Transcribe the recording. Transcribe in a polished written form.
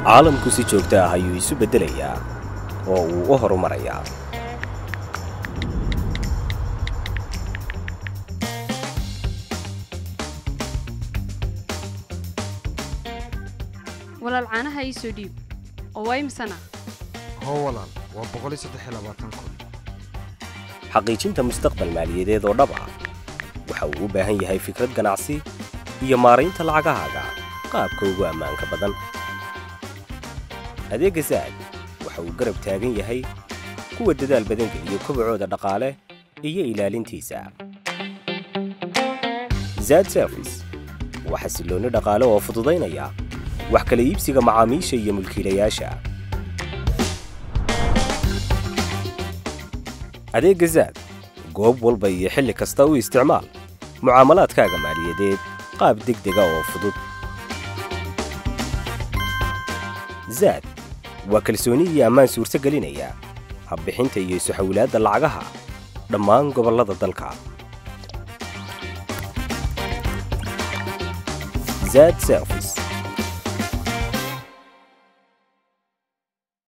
caalamku si joogto ah ayuu isu beddelayaa oo uu u horumarayaa. walaal caanaha ii soo dhiib oo way misana هو walaal waa 123 xaqiijinta mustaqbal maaliyadeed oo dhab ah waxa uu u baahan yahay fikrad ganacsi iyo maaraynta lacagahaaga qaabka ugu ammaanka badan. adeegga Zaad waxa uu garab taagan yahay kuwa dadaal badan geliya kobcooda dhaqaale iyo ilaalintiisa. Zaad Service waxa xasilooni dhaqaale oo fududaynaya wax kala iibsiga macaamiisha iyo mulkiilayaasha. adeegga Zaad goob walba iyo xilli kasta u isticmaal mucaamalaadkaaga maaliyadeed qaab degdeg ah oo fudud. Zaad waa kalsooni iyo ammaan suurto gelinaya habbixinta iyo isu xawlaadda lacagaha dhammaan gobollada dalka. Zaad Service